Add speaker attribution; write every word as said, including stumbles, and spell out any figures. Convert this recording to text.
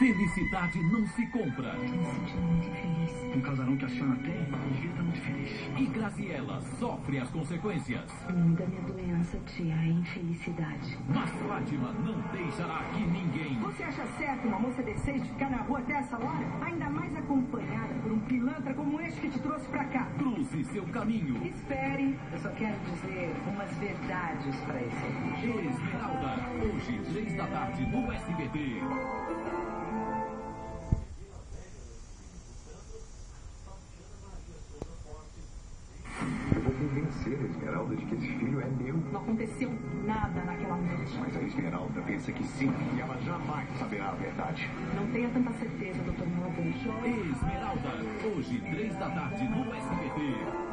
Speaker 1: Felicidade não se compra.
Speaker 2: Tô me sentindo muito infeliz.
Speaker 3: Um casarão que a senhora tem, devia estar muito feliz.
Speaker 1: E Graziella sofre as consequências.
Speaker 2: O nome da minha doença, tia, é infelicidade.
Speaker 1: Mas Fátima não deixará aqui ninguém.
Speaker 4: Você acha certo uma moça decente ficar na rua até essa hora? Ainda mais acompanhada por um pilantra como este que te trouxe pra cá.
Speaker 1: Cruze seu caminho.
Speaker 4: Espere, eu só quero dizer umas verdades pra esse.
Speaker 1: Esmeralda, hoje, três da tarde, no S B T.
Speaker 5: Eu vou convencer a Esmeralda de que esse filho é meu.
Speaker 4: Não aconteceu nada naquela noite.
Speaker 5: Mas a Esmeralda pensa que sim, e ela jamais saberá a verdade.
Speaker 4: Não tenha tanta certeza, doutor Novo.
Speaker 1: Esmeralda, hoje, três da tarde, no S B T.